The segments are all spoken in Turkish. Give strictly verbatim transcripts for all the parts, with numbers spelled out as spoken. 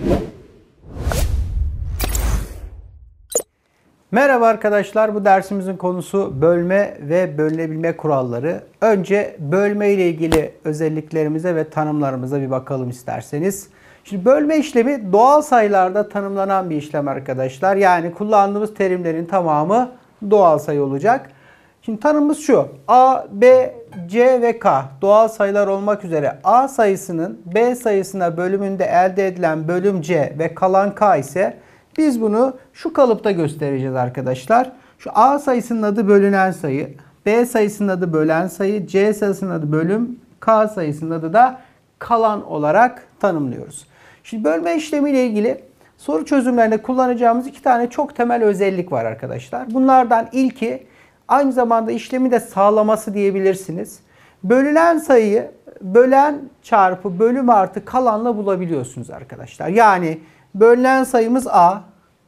Merhaba arkadaşlar, bu dersimizin konusu bölme ve bölünebilme kuralları. Önce bölme ile ilgili özelliklerimize ve tanımlarımıza bir bakalım isterseniz. Şimdi bölme işlemi doğal sayılarda tanımlanan bir işlem arkadaşlar. Yani kullandığımız terimlerin tamamı doğal sayı olacak. Şimdi tanımımız şu: A, B, C ve K doğal sayılar olmak üzere A sayısının B sayısına bölümünde elde edilen bölüm C ve kalan K ise biz bunu şu kalıpta göstereceğiz arkadaşlar. Şu A sayısının adı bölünen sayı, B sayısının adı bölen sayı, C sayısının adı bölüm, K sayısının adı da kalan olarak tanımlıyoruz. Şimdi bölme işlemi ile ilgili soru çözümlerinde kullanacağımız iki tane çok temel özellik var arkadaşlar. Bunlardan ilki aynı zamanda işlemi de sağlaması diyebilirsiniz. Bölünen sayıyı bölen çarpı bölüm artı kalanla bulabiliyorsunuz arkadaşlar. Yani bölünen sayımız A,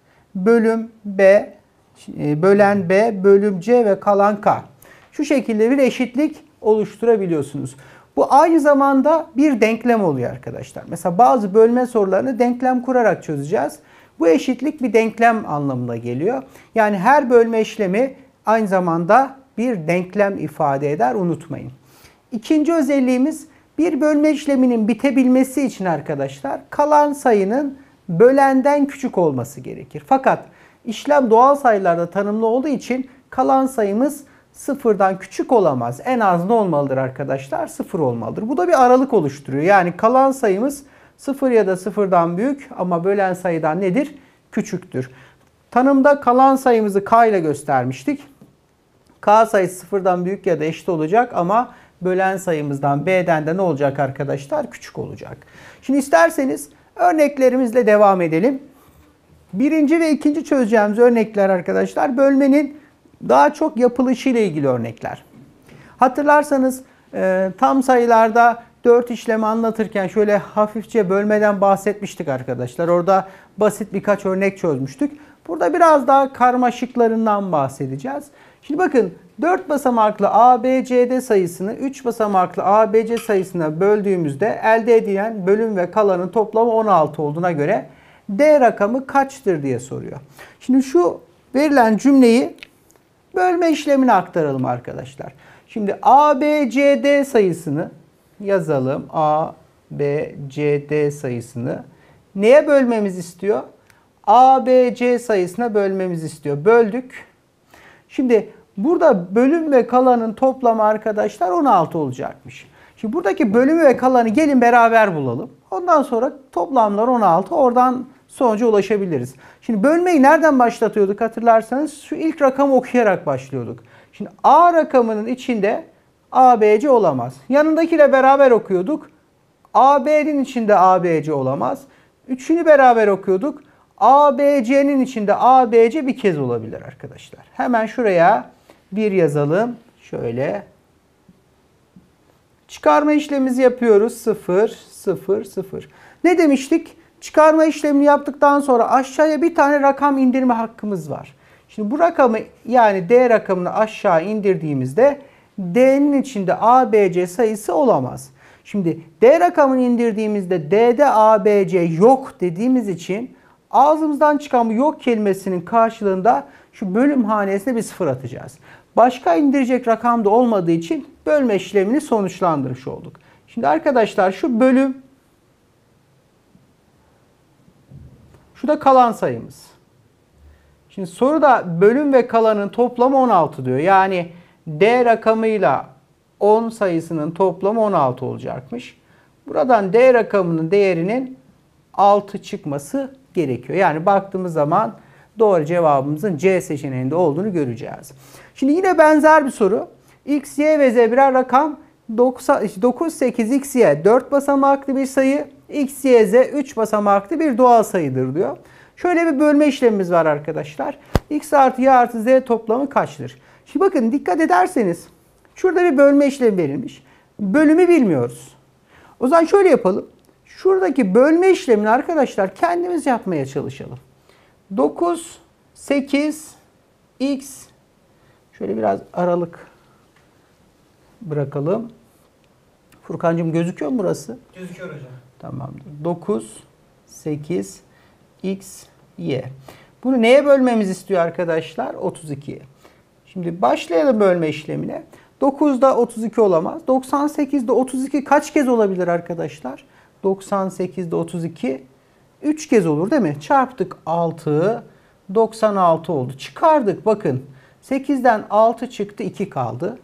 bölüm B, bölen B, bölüm C ve kalan K. Şu şekilde bir eşitlik oluşturabiliyorsunuz. Bu aynı zamanda bir denklem oluyor arkadaşlar. Mesela bazı bölme sorularını denklem kurarak çözeceğiz. Bu eşitlik bir denklem anlamına geliyor. Yani her bölme işlemi aynı zamanda bir denklem ifade eder, unutmayın. İkinci özelliğimiz, bir bölme işleminin bitebilmesi için arkadaşlar kalan sayının bölenden küçük olması gerekir. Fakat işlem doğal sayılarda tanımlı olduğu için kalan sayımız sıfırdan küçük olamaz. En az ne olmalıdır arkadaşlar? Sıfır olmalıdır. Bu da bir aralık oluşturuyor. Yani kalan sayımız sıfır ya da sıfırdan büyük ama bölen sayıdan nedir? Küçüktür. Tanımda kalan sayımızı K ile göstermiştik. K sayısı sıfırdan büyük ya da eşit olacak ama bölen sayımızdan B'den de ne olacak arkadaşlar? Küçük olacak. Şimdi isterseniz örneklerimizle devam edelim. Birinci ve ikinci çözeceğimiz örnekler arkadaşlar bölmenin daha çok yapılışı ile ilgili örnekler. Hatırlarsanız e, tam sayılarda dört işlemi anlatırken şöyle hafifçe bölmeden bahsetmiştik arkadaşlar. Orada basit birkaç örnek çözmüştük. Burada biraz daha karmaşıklarından bahsedeceğiz. Şimdi bakın, dört basamaklı A B C D sayısını üç basamaklı A B C sayısına böldüğümüzde elde edilen bölüm ve kalanın toplamı on altı olduğuna göre D rakamı kaçtır diye soruyor. Şimdi şu verilen cümleyi bölme işlemine aktaralım arkadaşlar. Şimdi A B C D sayısını yazalım. A B C D sayısını neye bölmemiz istiyor? A B C sayısına bölmemizi istiyor. Böldük. Şimdi burada bölüm ve kalanın toplamı arkadaşlar on altı olacakmış. Şimdi buradaki bölümü ve kalanı gelin beraber bulalım. Ondan sonra toplamlar on altı. Oradan sonuca ulaşabiliriz. Şimdi bölmeyi nereden başlatıyorduk hatırlarsanız? Şu ilk rakamı okuyarak başlıyorduk. Şimdi A rakamının içinde A B C olamaz. Yanındakiyle beraber okuyorduk. A B'nin içinde A B C olamaz. Üçünü beraber okuyorduk. A B C'nin içinde A B C bir kez olabilir arkadaşlar. Hemen şuraya bir yazalım. Şöyle. Çıkarma işlemimizi yapıyoruz. sıfır, sıfır, sıfır. Ne demiştik? Çıkarma işlemini yaptıktan sonra aşağıya bir tane rakam indirme hakkımız var. Şimdi bu rakamı, yani D rakamını aşağı indirdiğimizde D'nin içinde A B C sayısı olamaz. Şimdi D rakamını indirdiğimizde D'de A B C yok dediğimiz için ağzımızdan çıkan bu yok kelimesinin karşılığında şu bölüm hanesine bir sıfır atacağız. Başka indirecek rakam da olmadığı için bölme işlemini sonuçlandırmış olduk. Şimdi arkadaşlar şu bölüm, şu da kalan sayımız. Şimdi soruda bölüm ve kalanın toplamı on altı diyor. Yani D rakamıyla on sayısının toplamı on altı olacakmış. Buradan D rakamının değerinin altı çıkması gerekiyor. Yani baktığımız zaman doğru cevabımızın C seçeneğinde olduğunu göreceğiz. Şimdi yine benzer bir soru. X, Y ve Z birer rakam. dokuz, sekiz, X, Y dört basamaklı bir sayı. X, Y, Z üç basamaklı bir doğal sayıdır diyor. Şöyle bir bölme işlemimiz var arkadaşlar. X artı Y artı Z toplamı kaçtır? Şimdi bakın, dikkat ederseniz şurada bir bölme işlemi verilmiş. Bölümü bilmiyoruz. O zaman şöyle yapalım. Şuradaki bölme işlemini arkadaşlar kendimiz yapmaya çalışalım. dokuz, sekiz, X, şöyle biraz aralık bırakalım. Furkancığım gözüküyor mu burası? Gözüküyor hocam. Tamamdır. dokuz, sekiz, x, y. Bunu neye bölmemizi istiyor arkadaşlar? otuz ikiye. Şimdi başlayalım bölme işlemine. dokuzda otuz iki olamaz. doksan sekizde otuz iki kaç kez olabilir arkadaşlar? doksan sekizde otuz iki üç kez olur değil mi? Çarptık altı, doksan altı oldu. Çıkardık bakın. sekizden altı çıktı, iki kaldı.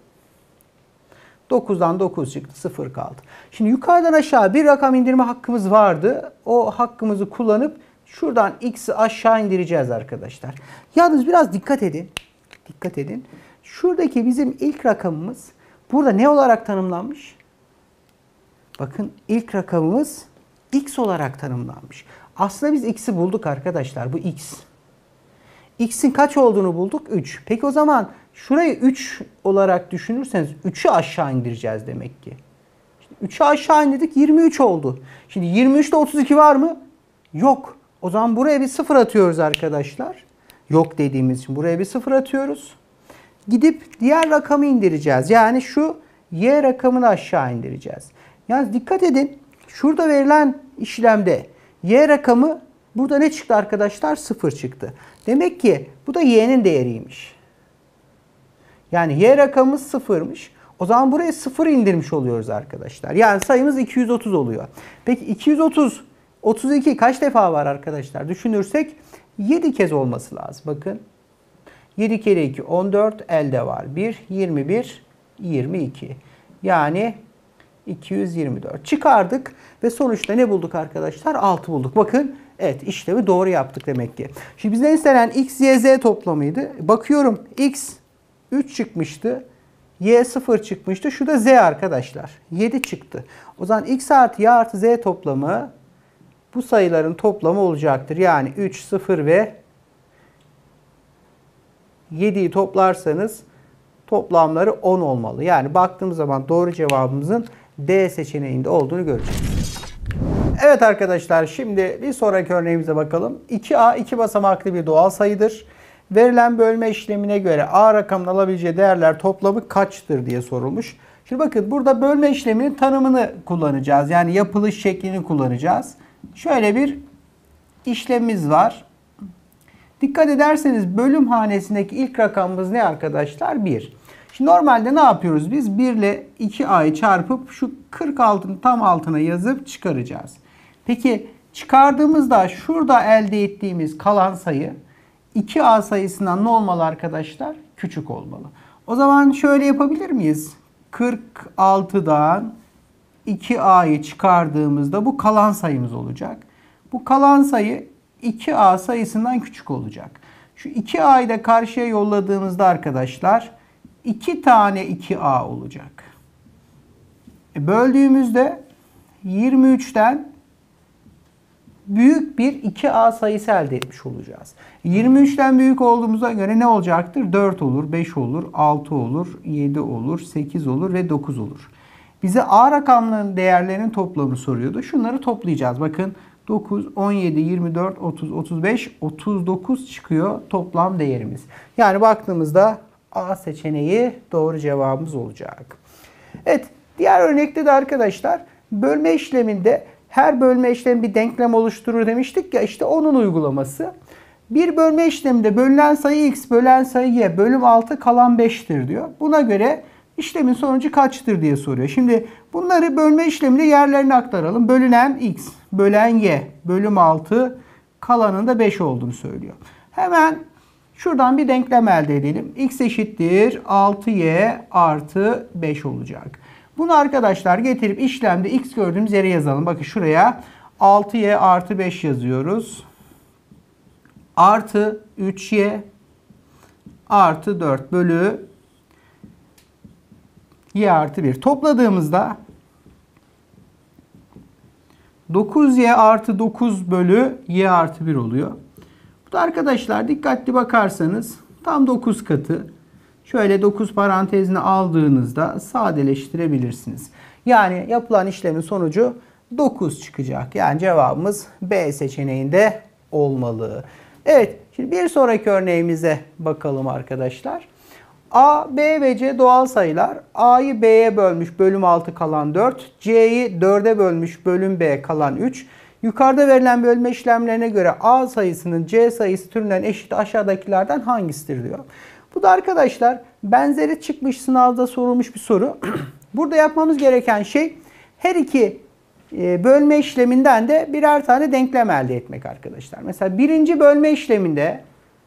dokuzdan dokuz çıktı, sıfır kaldı. Şimdi yukarıdan aşağı bir rakam indirme hakkımız vardı. O hakkımızı kullanıp şuradan x'i aşağı indireceğiz arkadaşlar. Yalnız biraz dikkat edin. Dikkat edin. Şuradaki bizim ilk rakamımız burada ne olarak tanımlanmış? Bakın ilk rakamımız x olarak tanımlanmış. Aslında biz x'i bulduk arkadaşlar. Bu x. X'in kaç olduğunu bulduk? üç. Peki o zaman şurayı üç olarak düşünürseniz üçü aşağı indireceğiz demek ki. İşte üçü aşağı indirdik, yirmi üç oldu. Şimdi yirmi üçte otuz iki var mı? Yok. O zaman buraya bir sıfır atıyoruz arkadaşlar. Yok dediğimiz için buraya bir sıfır atıyoruz. Gidip diğer rakamı indireceğiz. Yani şu y rakamını aşağı indireceğiz. Yalnız dikkat edin. Şurada verilen işlemde y rakamı burada ne çıktı arkadaşlar? sıfır çıktı. Demek ki bu da y'nin değeriymiş. Yani y rakamımız sıfırmış. O zaman buraya sıfır indirmiş oluyoruz arkadaşlar. Yani sayımız iki yüz otuz oluyor. Peki iki yüz otuz, otuz iki kaç defa var arkadaşlar? Düşünürsek yedi kez olması lazım. Bakın. yedi kere iki on dört elde var. bir, yirmi bir, yirmi iki. Yani iki yüz yirmi dört. Çıkardık ve sonuçta ne bulduk arkadaşlar? altı bulduk. Bakın evet işlemi doğru yaptık demek ki. Şimdi bizden istenen x, y, z toplamıydı. Bakıyorum x üç çıkmıştı. Y sıfır çıkmıştı. Şu da z arkadaşlar. yedi çıktı. O zaman x artı y artı z toplamı bu sayıların toplamı olacaktır. Yani üç, sıfır ve yediyi toplarsanız toplamları on olmalı. Yani baktığımız zaman doğru cevabımızın D seçeneğinde olduğunu göreceğiz. Evet arkadaşlar şimdi bir sonraki örneğimize bakalım. iki a iki basamaklı bir doğal sayıdır. Verilen bölme işlemine göre a rakamının alabileceği değerler toplamı kaçtır diye sorulmuş. Şimdi bakın burada bölme işleminin tanımını kullanacağız. Yani yapılış şeklini kullanacağız. Şöyle bir işlemimiz var. Dikkat ederseniz bölüm hanesindeki ilk rakamımız ne arkadaşlar? bir. Şimdi normalde ne yapıyoruz biz? bir ile iki a'yı çarpıp şu kırk altının tam altına yazıp çıkaracağız. Peki çıkardığımızda şurada elde ettiğimiz kalan sayı iki a sayısından ne olmalı arkadaşlar? Küçük olmalı. O zaman şöyle yapabilir miyiz? kırk altıdan iki a'yı çıkardığımızda bu kalan sayımız olacak. Bu kalan sayı iki a sayısından küçük olacak. Şu iki a'yı da karşıya yolladığımızda arkadaşlar iki tane iki a olacak. E böldüğümüzde yirmi üçten büyük bir iki a sayısı elde etmiş olacağız. yirmi üçten büyük olduğumuza göre ne olacaktır? dört olur, beş olur, altı olur, yedi olur, sekiz olur ve dokuz olur. Bize a rakamlarının değerlerinin toplamını soruyordu. Şunları toplayacağız. Bakın dokuz, on yedi, yirmi dört, otuz, otuz beş, otuz dokuz çıkıyor toplam değerimiz. Yani baktığımızda A seçeneği doğru cevabımız olacak. Evet, diğer örnekte de arkadaşlar bölme işleminde her bölme işlemi bir denklem oluşturur demiştik ya, işte onun uygulaması. Bir bölme işleminde bölünen sayı x, bölen sayı y, bölüm altı kalan beştir diyor. Buna göre işlemin sonucu kaçtır diye soruyor. Şimdi bunları bölme işleminde yerlerine aktaralım. Bölünen x, bölen y, bölüm altı, kalanın da beş olduğunu söylüyor. Hemen şuradan bir denklem elde edelim. X eşittir altı y artı beş olacak. Bunu arkadaşlar getirip işlemde x gördüğümüz yere yazalım. Bakın şuraya altı y artı beş yazıyoruz. Artı üç y artı dört bölü y artı bir. Topladığımızda dokuz y artı dokuz bölü y artı bir oluyor. Bu da arkadaşlar dikkatli bakarsanız tam dokuz katı. Şöyle dokuz parantezine aldığınızda sadeleştirebilirsiniz. Yani yapılan işlemin sonucu dokuz çıkacak. Yani cevabımız B seçeneğinde olmalı. Evet, şimdi bir sonraki örneğimize bakalım arkadaşlar. A, B ve C doğal sayılar. A'yı B'ye bölmüş, bölüm altı kalan dört. C'yi dörde bölmüş, bölüm B kalan üç. Yukarıda verilen bölme işlemlerine göre A sayısının C sayısı türünden eşit aşağıdakilerden hangisidir diyor. Bu da arkadaşlar benzeri çıkmış, sınavda sorulmuş bir soru. Burada yapmamız gereken şey her iki bölme işleminden de birer tane denklem elde etmek arkadaşlar. Mesela birinci bölme işleminde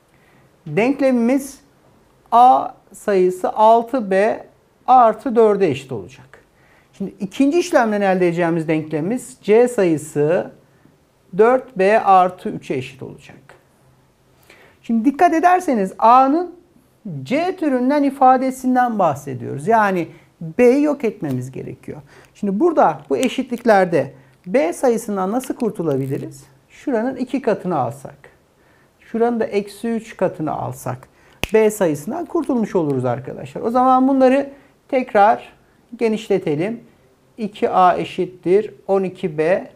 denklemimiz A sayısı altı B artı dörde eşit olacak. Şimdi ikinci işlemden elde edeceğimiz denklemimiz C sayısı dört B artı üçe eşit olacak. Şimdi dikkat ederseniz A'nın C türünden ifadesinden bahsediyoruz. Yani B'yi yok etmemiz gerekiyor. Şimdi burada bu eşitliklerde B sayısından nasıl kurtulabiliriz? Şuranın iki katını alsak. Şuranın da eksi üç katını alsak. B sayısından kurtulmuş oluruz arkadaşlar. O zaman bunları tekrar genişletelim. iki A eşittir on iki B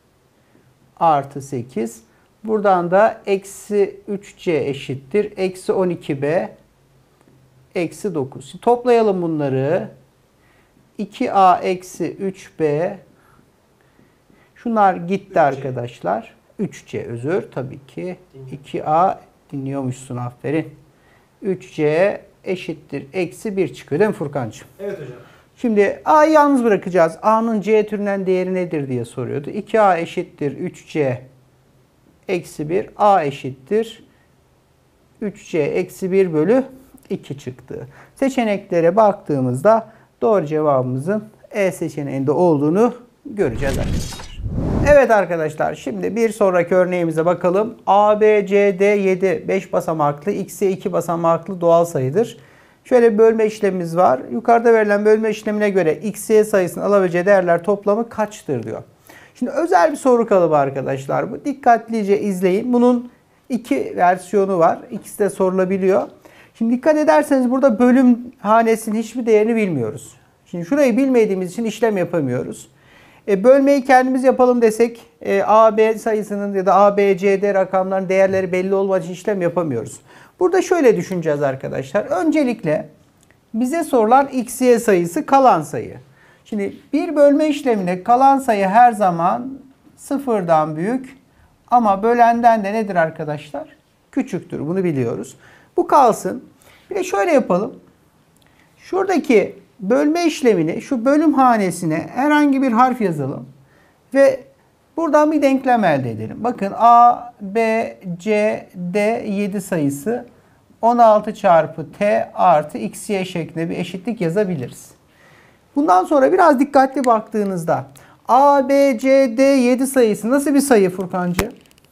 artı sekiz. Buradan da eksi üç C eşittir. Eksi on iki B eksi dokuz. Şimdi toplayalım bunları. iki A eksi üç B. Şunlar gitti arkadaşlar. üç C özür tabii ki. iki A dinliyormuşsun, aferin. üç C eşittir. Eksi bir çıkıyor değil mi Furkancığım? Evet hocam. Şimdi A'yı yalnız bırakacağız. A'nın C türünden değeri nedir diye soruyordu. iki A eşittir üç C eksi bir. A eşittir üç C eksi bir bölü iki çıktı. Seçeneklere baktığımızda doğru cevabımızın E seçeneğinde olduğunu göreceğiz arkadaşlar. Evet arkadaşlar, şimdi bir sonraki örneğimize bakalım. A, B, C, D yedi beş basamaklı, X'e iki basamaklı doğal sayıdır. Şöyle bir bölme işlemimiz var. Yukarıda verilen bölme işlemine göre X, Y sayısının alabileceği değerler toplamı kaçtır diyor. Şimdi özel bir soru kalıbı arkadaşlar bu. Dikkatlice izleyin. Bunun iki versiyonu var. İkisi de sorulabiliyor. Şimdi dikkat ederseniz burada bölüm hanesinin hiçbir değerini bilmiyoruz. Şimdi şurayı bilmediğimiz için işlem yapamıyoruz. E, bölmeyi kendimiz yapalım desek e, A, B sayısının ya da A, B, C, D rakamların değerleri belli olmadığı için işlem yapamıyoruz. Burada şöyle düşüneceğiz arkadaşlar. Öncelikle bize sorulan X, Y sayısı kalan sayı. Şimdi bir bölme işleminde kalan sayı her zaman sıfırdan büyük ama bölenden de nedir arkadaşlar? Küçüktür. Bunu biliyoruz. Bu kalsın. Bir de şöyle yapalım. Şuradaki bölme işlemini, şu bölüm hanesine herhangi bir harf yazalım. Ve buradan bir denklem elde edelim. Bakın A, B, C, D yedi sayısı on altı çarpı T artı X, Y şeklinde bir eşitlik yazabiliriz. Bundan sonra biraz dikkatli baktığınızda A, B, C, D yedi sayısı nasıl bir sayı Furkancı?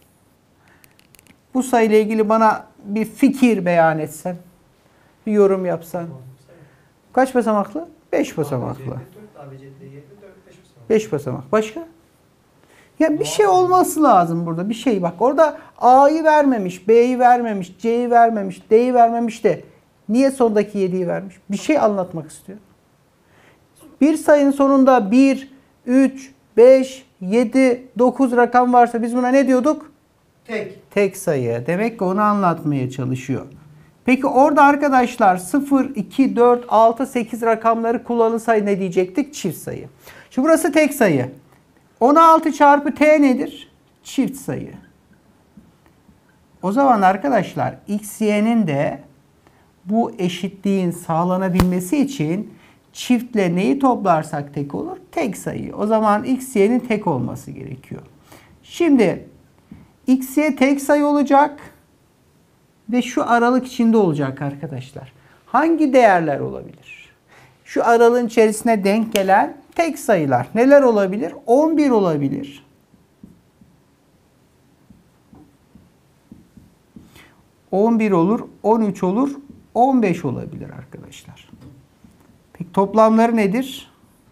Bu sayıyla ilgili bana bir fikir beyan etsen, bir yorum yapsan. Kaç basamaklı? beş basamaklı. beş basamak. Başka? Ya bir şey olması lazım burada. Bir şey bak. Orada A'yı vermemiş, B'yi vermemiş, C'yi vermemiş, D'yi vermemiş de niye sondaki yediyi vermiş? Bir şey anlatmak istiyor. Bir sayının sonunda bir, üç, beş, yedi, dokuz rakam varsa biz buna ne diyorduk? Tek. Tek sayı. Demek ki onu anlatmaya çalışıyor. Peki orada arkadaşlar sıfır, iki, dört, altı, sekiz rakamları kullanılsaydı ne diyecektik? Çift sayı. Şimdi burası tek sayı. on altı çarpı T nedir? Çift sayı. O zaman arkadaşlar X, Y'nin de bu eşitliğin sağlanabilmesi için çiftle neyi toplarsak tek olur? Tek sayı. O zaman X, Y'nin tek olması gerekiyor. Şimdi X, Y tek sayı olacak ve şu aralık içinde olacak arkadaşlar. Hangi değerler olabilir? Şu aralığın içerisine denk gelen tek sayılar neler olabilir? on bir olabilir. on bir olur, on üç olur, on beş olabilir arkadaşlar. Peki toplamları nedir?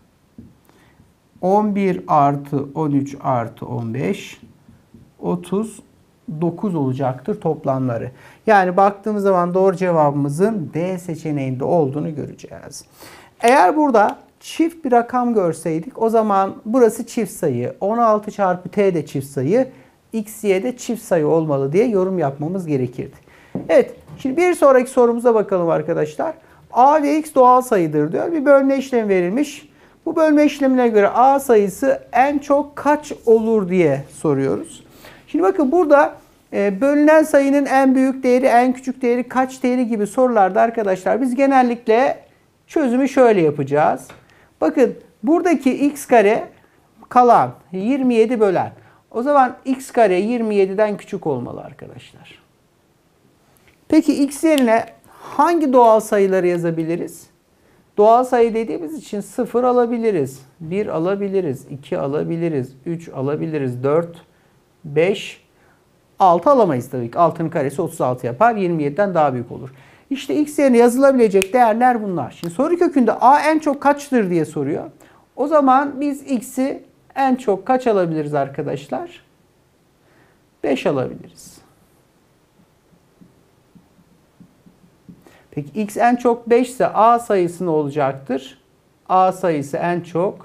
on bir artı on üç artı on beş, otuz dokuz olacaktır toplamları. Yani baktığımız zaman doğru cevabımızın D seçeneğinde olduğunu göreceğiz. Eğer burada çift bir rakam görseydik o zaman burası çift sayı. on altı çarpı T de çift sayı. X, Y de çift sayı olmalı diye yorum yapmamız gerekirdi. Evet. Şimdi bir sonraki sorumuza bakalım arkadaşlar. A ve X doğal sayıdır diyor. Bir bölme işlemi verilmiş. Bu bölme işlemine göre A sayısı en çok kaç olur diye soruyoruz. Şimdi bakın burada e, bölünen sayının en büyük değeri, en küçük değeri, kaç değeri gibi sorularda arkadaşlar biz genellikle çözümü şöyle yapacağız. Bakın buradaki x kare kalan yirmi yedi bölen. O zaman x kare yirmi yediden küçük olmalı arkadaşlar. Peki x yerine hangi doğal sayıları yazabiliriz? Doğal sayı dediğimiz için sıfır alabiliriz, bir alabiliriz, iki alabiliriz, üç alabiliriz, dört, beş, altı alamayız tabii ki. altının karesi otuz altı yapar, yirmi yediden daha büyük olur. İşte x yerine yazılabilecek değerler bunlar. Şimdi soru kökünde a en çok kaçtır diye soruyor. O zaman biz x'i en çok kaç alabiliriz arkadaşlar? beş alabiliriz. Peki x en çok beş ise a sayısı ne olacaktır? A sayısı en çok.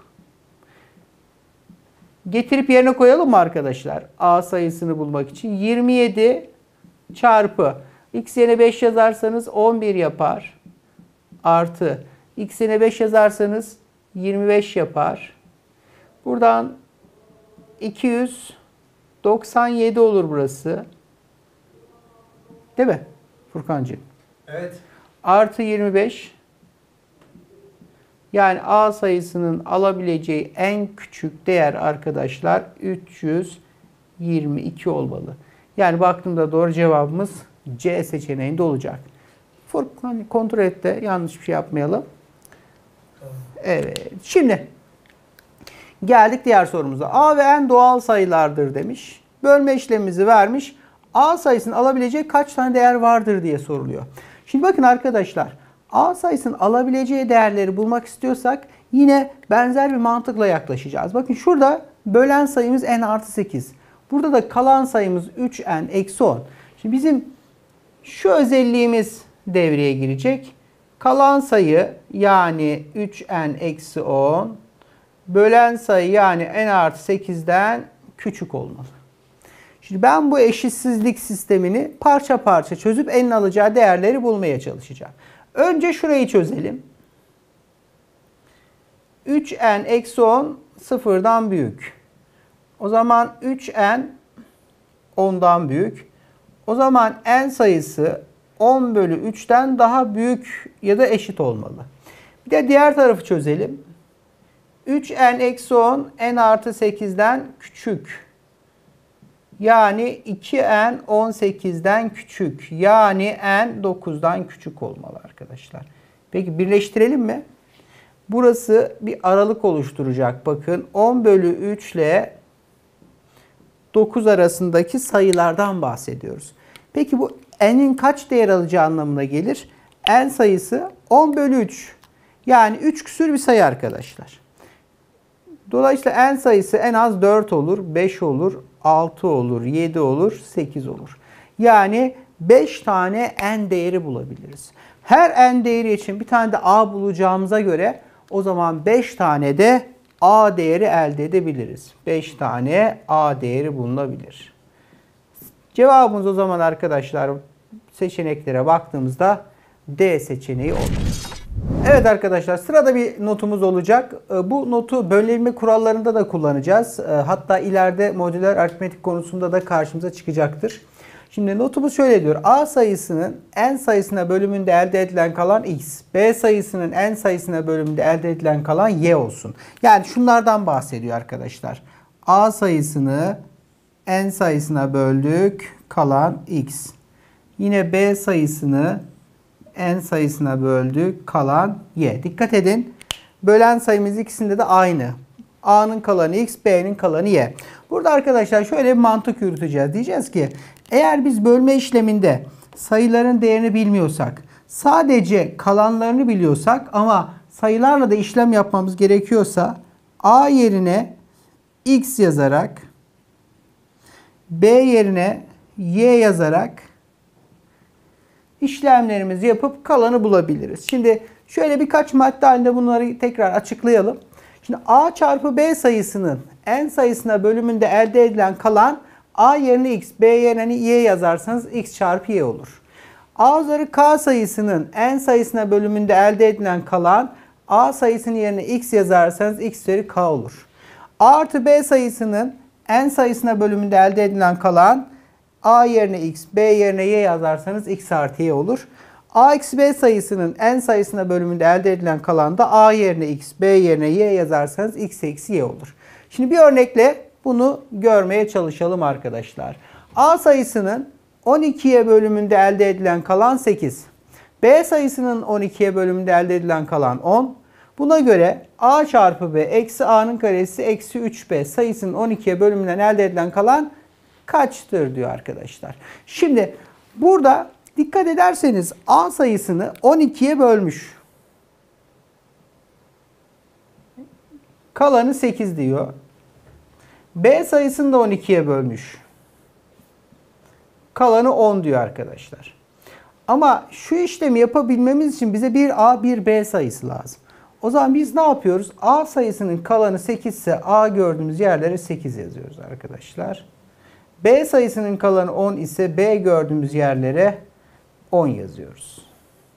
Getirip yerine koyalım mı arkadaşlar? A sayısını bulmak için yirmi yedi çarpı x yerine beş yazarsanız on bir yapar. Artı x yerine beş yazarsanız yirmi beş yapar. Buradan iki yüz doksan yedi olur burası. Değil mi Furkancığım? Evet. Artı yirmi beş. Yani A sayısının alabileceği en küçük değer arkadaşlar üç yüz yirmi iki olmalı. Yani baktığımda doğru cevabımız C seçeneğinde olacak. Furkan kontrol et de yanlış bir şey yapmayalım. Evet. Şimdi geldik diğer sorumuza. A ve n doğal sayılardır demiş. Bölme işlemimizi vermiş. A sayısının alabileceği kaç tane değer vardır diye soruluyor. Şimdi bakın arkadaşlar. A sayısının alabileceği değerleri bulmak istiyorsak yine benzer bir mantıkla yaklaşacağız. Bakın şurada bölen sayımız n artı sekiz. Burada da kalan sayımız üç n eksi on. Şimdi bizim şu özelliğimiz devreye girecek. Kalan sayı yani üç n eksi on bölen sayı yani n artı sekizden küçük olmalı. Şimdi ben bu eşitsizlik sistemini parça parça çözüp n'in alacağı değerleri bulmaya çalışacağım. Önce şurayı çözelim. üç n eksi on sıfırdan büyük. O zaman üç n ondan büyük. O zaman n sayısı on bölü üçten daha büyük ya da eşit olmalı. Bir de diğer tarafı çözelim. üç n eksi on n artı sekizden küçük. Yani iki n on sekizden küçük. Yani n dokuzdan küçük olmalı arkadaşlar. Peki birleştirelim mi? Burası bir aralık oluşturacak. Bakın on bölü üç ile dokuz arasındaki sayılardan bahsediyoruz. Peki bu n'in kaç değer alacağı anlamına gelir? N sayısı on bölü üç. Yani üç küsür bir sayı arkadaşlar. Dolayısıyla n sayısı en az dört olur, beş olur, altı olur, yedi olur, sekiz olur. Yani beş tane n değeri bulabiliriz. Her n değeri için bir tane de a bulacağımıza göre o zaman beş tane de a değeri elde edebiliriz. beş tane a değeri bulunabilir. Cevabımız o zaman arkadaşlar seçeneklere baktığımızda D seçeneği olur. Evet arkadaşlar sırada bir notumuz olacak. Bu notu bölünme kurallarında da kullanacağız. Hatta ileride modüler aritmetik konusunda da karşımıza çıkacaktır. Şimdi notumuz şöyle diyor. A sayısının n sayısına bölümünde elde edilen kalan x. B sayısının n sayısına bölümünde elde edilen kalan y olsun. Yani şunlardan bahsediyor arkadaşlar. A sayısını n sayısına böldük. Kalan x. Yine B sayısını n sayısına böldük. Kalan y. Dikkat edin. Bölen sayımız ikisinde de aynı. A'nın kalanı x, B'nin kalanı y. Burada arkadaşlar şöyle bir mantık yürüteceğiz. Diyeceğiz ki eğer biz bölme işleminde sayıların değerini bilmiyorsak, sadece kalanlarını biliyorsak ama sayılarla da işlem yapmamız gerekiyorsa A yerine x yazarak, B yerine y yazarak işlemlerimizi yapıp kalanı bulabiliriz. Şimdi şöyle birkaç madde halinde bunları tekrar açıklayalım. Şimdi A çarpı B sayısının n sayısına bölümünde elde edilen kalan A yerine x, B yerine y yazarsanız x çarpı y olur. A üzeri k sayısının n sayısına bölümünde elde edilen kalan A sayısının yerine x yazarsanız x üzeri k olur. A artı b sayısının n sayısına bölümünde elde edilen kalan a yerine x, b yerine y yazarsanız x artı y olur. A eksi b sayısının n sayısına bölümünde elde edilen kalan da a yerine x, b yerine y yazarsanız x eksi y olur. Şimdi bir örnekle bunu görmeye çalışalım arkadaşlar. A sayısının on ikiye bölümünde elde edilen kalan sekiz. B sayısının on ikiye bölümünde elde edilen kalan on. Buna göre a çarpı b eksi a'nın karesi eksi üç b sayısının on ikiye bölümünden elde edilen kalan kaçtır diyor arkadaşlar. Şimdi burada dikkat ederseniz a sayısını on ikiye bölmüş. Kalanı sekiz diyor. B sayısını da on ikiye bölmüş. Kalanı on diyor arkadaşlar. Ama şu işlemi yapabilmemiz için bize bir a bir b sayısı lazım. O zaman biz ne yapıyoruz? A sayısının kalanı sekiz ise a gördüğümüz yerlere sekiz yazıyoruz arkadaşlar. B sayısının kalanı on ise b gördüğümüz yerlere on yazıyoruz.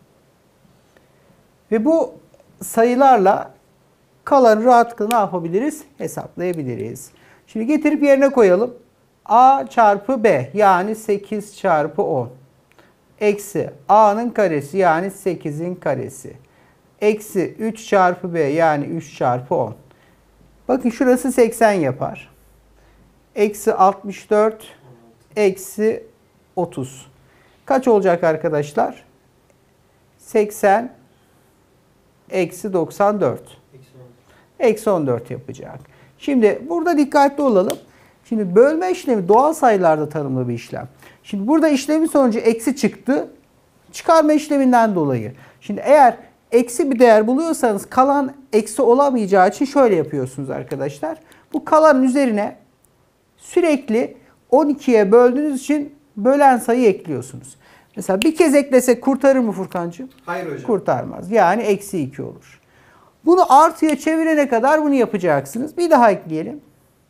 Ve bu sayılarla kalanı rahatlıkla ne yapabiliriz? Hesaplayabiliriz. Şimdi getirip yerine koyalım. A çarpı b yani sekiz çarpı on. Eksi a'nın karesi yani sekizin karesi. Eksi üç çarpı b yani üç çarpı on. Bakın şurası seksen yapar. Eksi altmış dört. Eksi otuz. Kaç olacak arkadaşlar? seksen. Eksi doksan dört. Eksi on dört yapacak. Şimdi burada dikkatli olalım. Şimdi bölme işlemi doğal sayılarda tanımlı bir işlem. Şimdi burada işlemin sonucu eksi çıktı. Çıkarma işleminden dolayı. Şimdi eğer eksi bir değer buluyorsanız kalan eksi olamayacağı için şöyle yapıyorsunuz arkadaşlar. Bu kalanın üzerine sürekli on ikiye böldüğünüz için bölen sayı ekliyorsunuz. Mesela bir kez eklesek kurtarır mı Furkancığım? Hayır hocam. Kurtarmaz. Yani eksi iki olur. Bunu artıya çevirene kadar bunu yapacaksınız. Bir daha ekleyelim.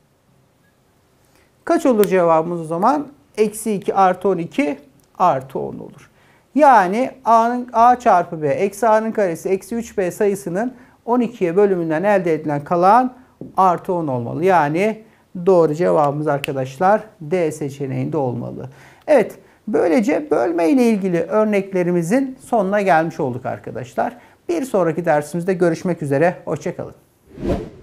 Kaç olur cevabımız o zaman? Eksi iki artı on iki artı on olur. Yani a'nın a çarpı b eksi a'nın karesi eksi üç b sayısının on ikiye bölümünden elde edilen kalan artı on olmalı. Yani doğru cevabımız arkadaşlar D seçeneğinde olmalı. Evet, böylece bölme ile ilgili örneklerimizin sonuna gelmiş olduk arkadaşlar. Bir sonraki dersimizde görüşmek üzere. Hoşça kalın.